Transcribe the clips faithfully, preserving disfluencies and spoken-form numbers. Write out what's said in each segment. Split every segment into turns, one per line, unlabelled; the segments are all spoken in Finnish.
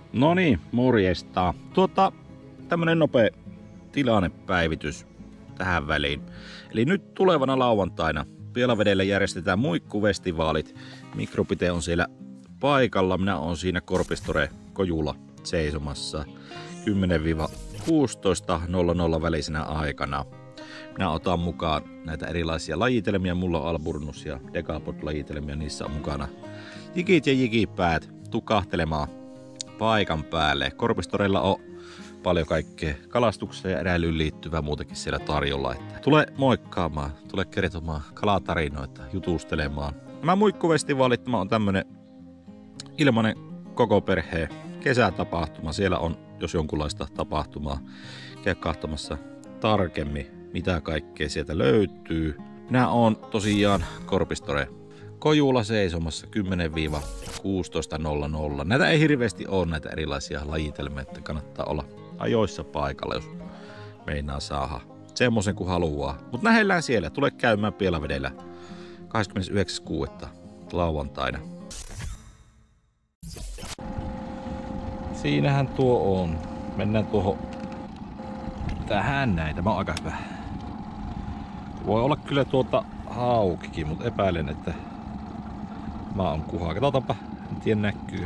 No niin, morjesta. Tuota, tämmönen nopea tilannepäivitys tähän väliin. Eli nyt tulevana lauantaina Pielavedellä järjestetään muikkufestivaalit. Mikropite on siellä paikalla. Minä olen siinä Korpistore Kojulla seisomassa kymmenen kuusitoista nolla nolla välisenä aikana. Minä otan mukaan näitä erilaisia lajitelmia. Mulla on Alburnus ja Decapod-lajitelmia. Niissä on mukana jikit ja jikipäät. Tuu kahtelemaan paikan päälle. Korpistorella on paljon kaikkea kalastukseen ja eräilyyn liittyvää muutakin siellä tarjolla. Että tule moikkaamaan, tule kertomaan kalatarinoita, jutustelemaan. Nämä muikkufestivaalit, tämä on tämmönen ilmainen koko perheen kesätapahtuma. Siellä on, jos jonkunlaista tapahtumaa, käy katsomassa tarkemmin, mitä kaikkea sieltä löytyy. Minä oon tosiaan Korpistore Kojulla seisomassa kymmenen kuusitoista nolla nolla. Näitä ei hirveästi ole, näitä erilaisia lajitelmia, että kannattaa olla ajoissa paikalla, jos meinaa saada semmoisen kuin haluaa. Mutta nähdään siellä, tule käymään Pielavedellä kahdeskymmenesyhdeksäs kuudetta lauantaina. Siinähän tuo on. Mennään tuohon tähän näin. Tämä on aika hyvä. Voi olla kyllä tuota haukikin, mutta epäilen, että mä oon kuhaa. Katsotaanpa, en tiedä näkyy.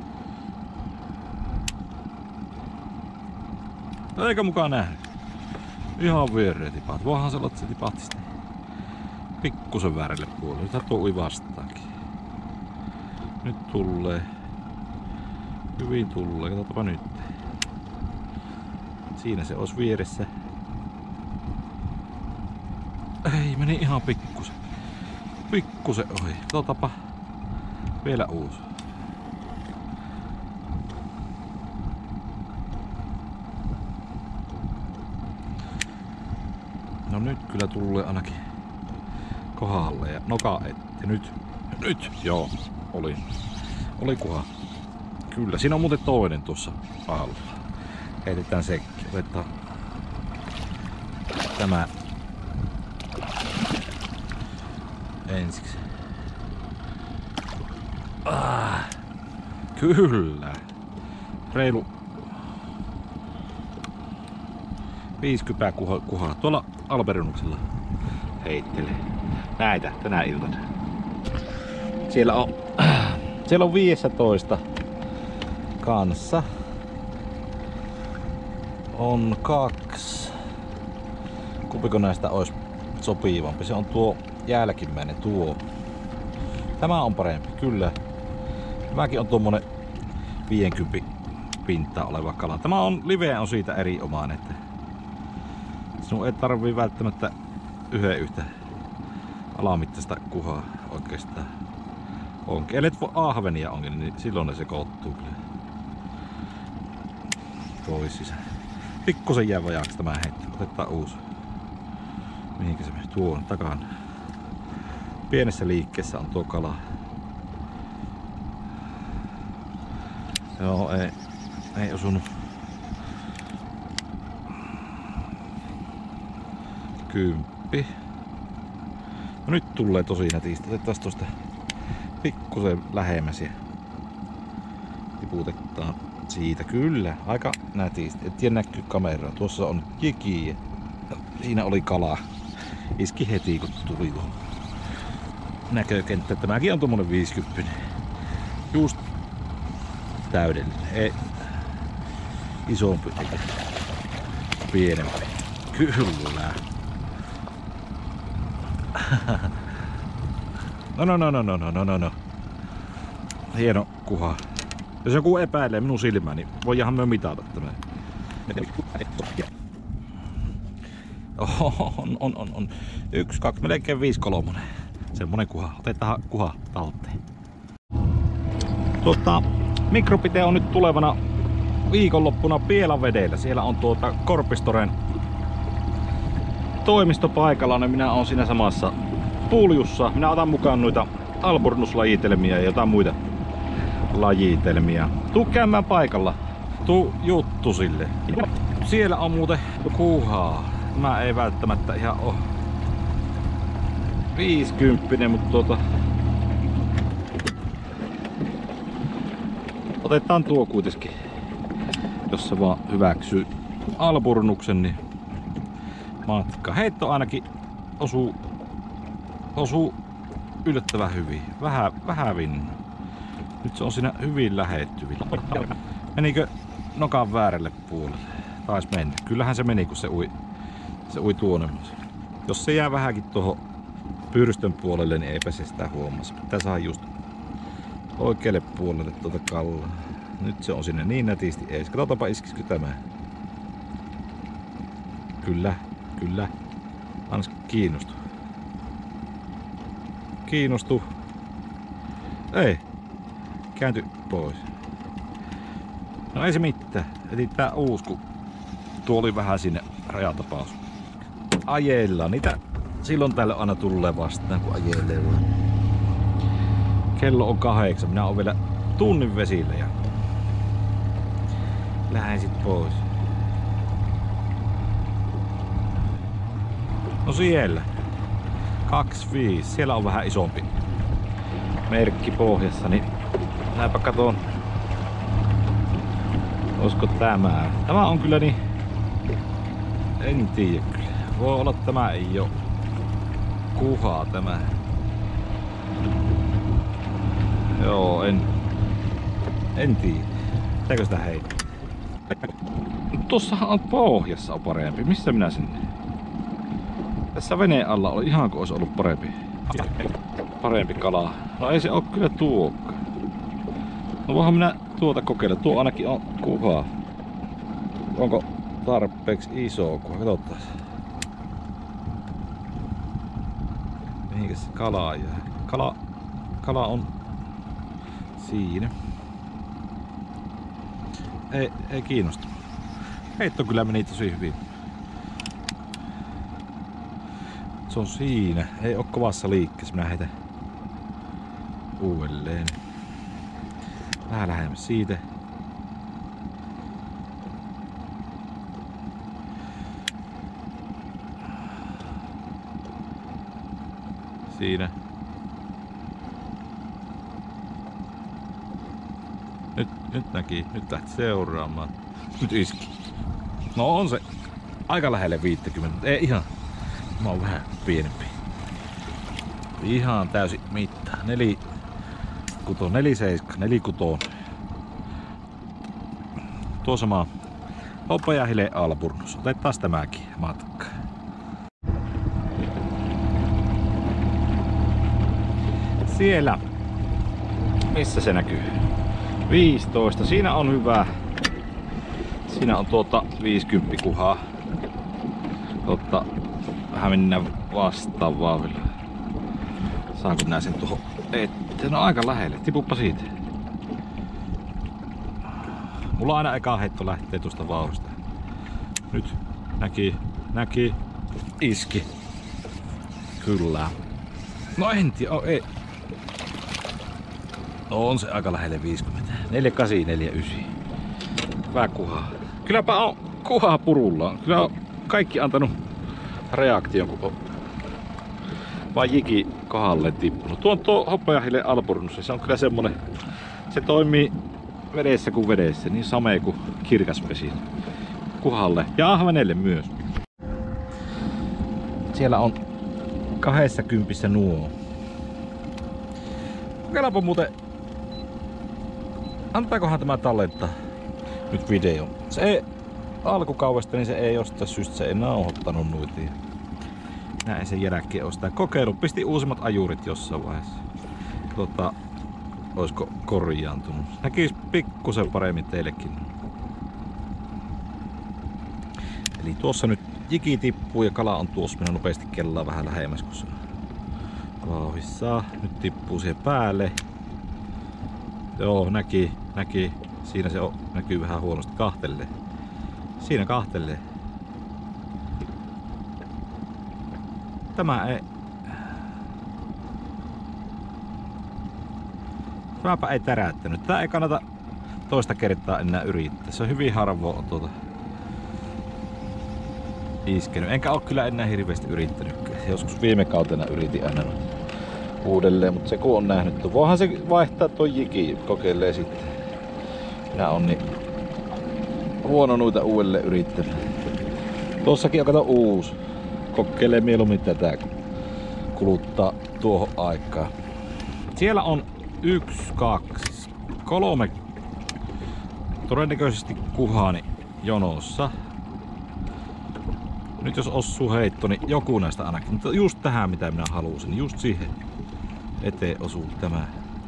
Eikä mukaan nähnyt. Ihan viereen tipaat. Voihan se olla, että se tipahti sitten pikkusen väärälle puolelle. Nyt tuo ui vastaankin. Nyt tulee. Hyvin tulee. Katsotaanpa nyt. Siinä se olisi vieressä. Ei, meni ihan pikkusen. Pikkusen ohi. Katsotaanpa vielä uusi. No nyt kyllä tulee ainakin kohdalle ja noka etti. Nyt, nyt, joo, oli, oli kuha. Kyllä, siinä on muuten toinen tuossa alla. Heitetään sekin. Otetaan tämä ensiksi. Ah, kyllä. Reilu viisikymmentä kuhaa kuha. Tuolla Alberunuksella heittelee. Näitä tänä iltana. Siellä on, siellä on viisitoista kanssa. On kaksi. Kumpiko näistä olisi sopivampi? Se on tuo jälkimmäinen tuo. Tämä on parempi, kyllä. Tämäkin on tuommoinen viisikymmentä pintaa oleva kala. Tämä on live on siitä eri omaan, että sinun ei tarvii välttämättä yhden yhtä alamittaista kuhaa oikeastaan onkin. Eli et voi ahvenia onkin, niin silloin ne sekoittuu kyllä toisiinsa. Pikkusen jää vajaaksi tämä heitto. Otetaan uusi. Mihinkä se meni? Tuon takana. Pienessä liikkeessä on tuo kala. Joo, ei, ei osunut. Kymppi. No nyt tulee tosi nätisti. Otetaan tuosta pikkusen lähemmäs ja tiputetaan siitä. Kyllä, aika nätisti. Et tiedä näkyy kameraan. Tuossa on jiki. Siinä oli kala. Iski heti kun tuli tuohon näkökenttä. Tämäkin on tommonen viisikymmentä. Just täydellinen. Ei isompi eikä pienempi. Kyllä. No no no no no no no no. Hieno kuha. Jos joku epäilee minun silmää, niin voidaanhan me mitata tämän. On, on, on, on. Yksi, kaksi, melkein viisi kolmonen. Semmonen kuha. Otetaan kuha talteen. Tuota, Mikropite on nyt tulevana viikonloppuna Pielavedellä. Siellä on tuota Korpistoren toimistopaikalla. Ja minä olen siinä samassa puljussa. Minä otan mukaan noita Alburnus-lajitelmia ja jotain muita lajitelmia. Tuu käymään paikalla. Tuu juttu sille. Siellä on muuten kuhaa. Mä ei välttämättä ihan oo viisikymppinen, mutta tuota otetaan tuo kuitenkin. jos se vaan hyväksyy alburnuksen, niin matka. Heitto ainakin osuu, osuu yllättävän hyvin. Vähän, vähän vinna. Nyt se on siinä hyvin lähettyvillä. Menikö nokan väärälle puolelle? Taisi mennä. Kyllähän se meni, kun se ui, se ui tuonne. Jos se jää vähänkin tuohon pyrstön puolelle, niin eipä se sitä huomasi. Pitää saada just oikealle puolelle tuota kallaa. Nyt se on sinne niin nätisti ees. Katsotaanpa iskisikö tämä. Kyllä, kyllä. Annas kiinnostu. Kiinnostu. Ei. Käänty pois. No ei se mitään. Etsitään uusi, kun tuo oli vähän sinne rajatapaus. Ajellaan. Niitä silloin tällöin aina tulee vastaan, kun ajelee vaan. Kello on kahdeksan. Minä oon vielä tunnin vesillä ja lähden sit pois. No siellä. kaksikymmentäviisi. Siellä on vähän isompi merkki pohjassa, niin näinpä katon. Olisiko tämä? Tämä on kyllä niin... En tiedä kyllä. Voi olla, että tämä ei oo kuhaa tämä. Joo, en... En tiedä. Pitääkö sitä heittää? Tossahan on pohjassa on parempi. Missä minä sinne? Tässä veneen alla oli ihan kuin olisi ollut parempi. Parempi kala. No ei se oo kyllä tuokka. No voihan minä tuota kokeilla. Tuo ainakin on kuhaa. Onko tarpeeksi iso kuha? Katsotaan. Mihinkä se kala jää? Kala, kala on siinä. Ei, ei kiinnosta. Heitto kyllä meni tosi hyvin. Se on siinä. Ei oo kovassa liikkeessä. Minä heitän uudelleen. Vähän lähemmäs siitä. Siinä. Nyt, nyt näki. Nyt lähti seuraamaan. Nyt iski. No on se aika lähelle viisikymmentä. Ei ihan. Mä oon vähän pienempi. Ihan täysin mittaa. Neli kuto, neli seiska, neli kutoon. Tuo sama hopajahile alburnus. Otetaan tämäkin matka. Siellä. Missä se näkyy? viisitoista. Siinä on hyvä. Siinä on tuota viisikymmentä kuhaa. Totta, vähän mennään vastaavaa vielä. Saanko minä sen tuohon eteen? No aika lähelle. Tipuppa siitä. Mulla aina eka heitto lähtee tuosta vauhdista. Nyt näki, näki, iski. Kyllä. No en tiedä, oh, ei. No on se aika lähelle viisikymmentä. neljä kahdeksan neljä yhdeksän. Hyvä kuhaa. Kylläpä on kuhaa purullaan. Kyllä on kaikki antanut reaktion, kun on vaan jiki kohdalle tippunut. Tuo on tuo hopajahile alburnus. Se on kyllä semmonen. Se toimii vedessä kuin vedessä. Niin samee kuin kirkasvesi. Kuhalle ja ahvenelle myös. Siellä on kaksikymmentä nuo. Kokeillaanpa muuten. Antaakohan tämä tallentaa nyt video. Se ei alkukaudesta, niin se ei jostain syystä se ei nauhoittanut noita. Näin sen jälkeen on sitä kokeillut. Pisti uusimmat ajurit jossain vaiheessa. Tota, olisiko korjaantunut. Näkis pikkusen paremmin teillekin. Eli tuossa nyt jiki tippuu ja kala on tuossa. Minä nopeasti kellaa vähän lähemmäs, kun se vauhissa. Nyt tippuu siihen päälle. Joo, näki, näki. Siinä se on, näkyy vähän huonosti. Kahtelee. Siinä kahtelee. Tämä ei... Tämäpä ei täräyttänyt. Tää ei kannata toista kertaa enää yrittää. Se on hyvin harvoin tuota iskenyt. Enkä oo kyllä enää hirveästi yrittänyt. Joskus viime kautena yritin aina uudelleen, mutta se kun on nähnyt. Voihan se vaihtaa tuon jiki, kokeilee sitten. Minä on niin huono noita uudelle yrittäjälle. Tossakin on kato uusi. Kokeilee mieluummin tätä, kun kuluttaa tuohon aikaan. Siellä on yksi, kaksi, kolme todennäköisesti kuhani jonossa. Nyt jos osuu heitto, niin joku näistä ainakin. Mutta just tähän mitä minä halusin, just siihen eteen osuu tämä.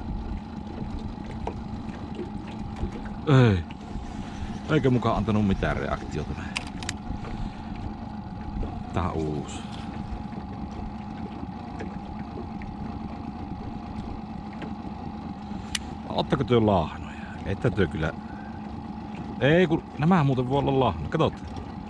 Ei. Eikö mukaan antanut mitään reaktiota. Tää on uusi. Ottako työ lahnoja? Että työ kyllä... Ei kun nämä muuten voi olla lahnoja. Katsotaan.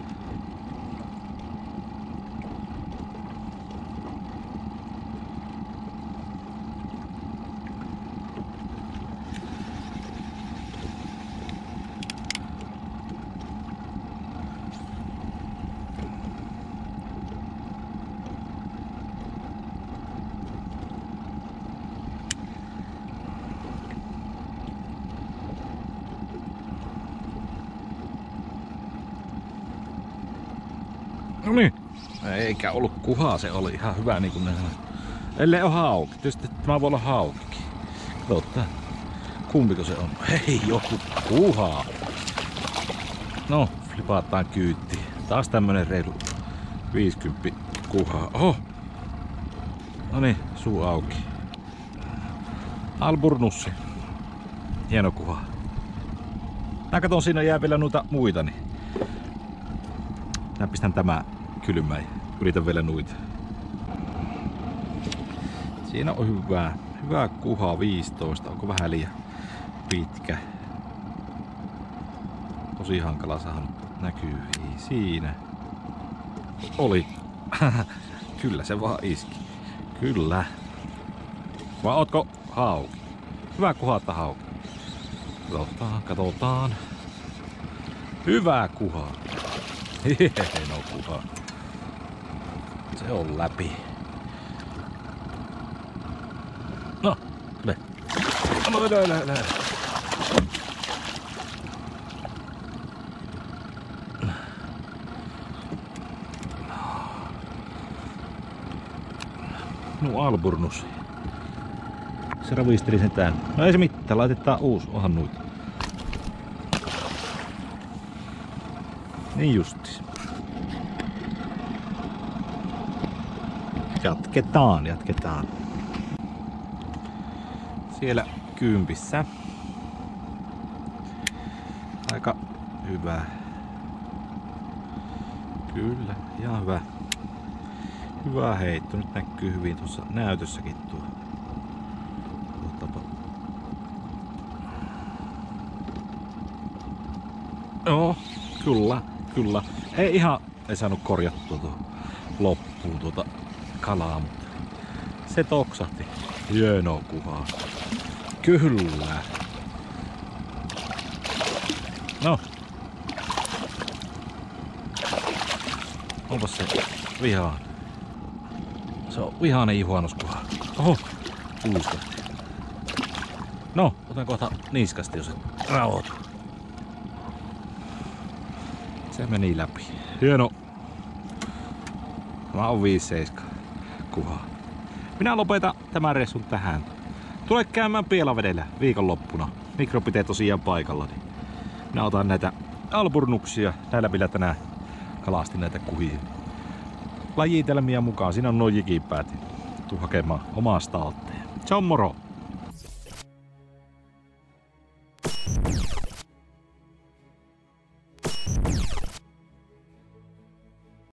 No niin. Eikä ollut kuhaa, se oli ihan hyvä niin kuin ne sanoi. Ellei ole hauki. Tietysti tämä voi olla haukikin. Katsotaan. Kumpiko se on? Hei, joku kuhaa. No, flipataan kyytiin. Taas tämmönen reilu viisikymmentä kuhaa. Oho. No niin, suu auki. Alburnussi. Hieno kuha. Mä katon, siinä jää vielä noita muita, niin mä pistän tämä kylmään ja yritän vielä nuita. Siinä on hyvää, hyvää kuhaa viisitoista. Onko vähän liian pitkä? Tosi hankala saada näkyy siinä. Oli. Kyllä se vaan iski. Kyllä. Vai ootko hauki? Hyvä kuhata hauki. Katsotaan, katsotaan. Hyvää kuhaa. Hieno kuha. Se on läpi. No, le. No, le, le, le. No, alburnus. Se ravisteli sen tänne. No ei se mitään, laitetaan uusi. Onhan noita. Niin justis. Jatketaan, jatketaan. Siellä kympissä. Aika hyvä. Kyllä, ihan hyvä. Hyvä heitto. Nyt näkyy hyvin tuossa näytössäkin tuo. Joo, kyllä, kyllä. Ei ihan ei saanut korjattua tuo loppuun tuota kalaa, mutta se toksahti. Hieno kuva. Kyllä. No. Onpas se vihaan. Se on vihainen juhannuskuha. Oho, puuskahti. No, otan kohta niskasti, jos se rauhoituu. Se meni läpi. Hieno. Tämä on viisi seitsemän kuhaa. Minä lopetan tämän reissun tähän. Tule käymään Pielavedellä viikonloppuna. Mikro pitää tosiaan paikalla. Niin minä otan näitä alburnuksia. Näillä vielä tänään kalastin näitä kuhia. Lajitelmia mukaan. Siinä on nuo jikipäät. Tuu hakemaan omasta otteen. Se on moro!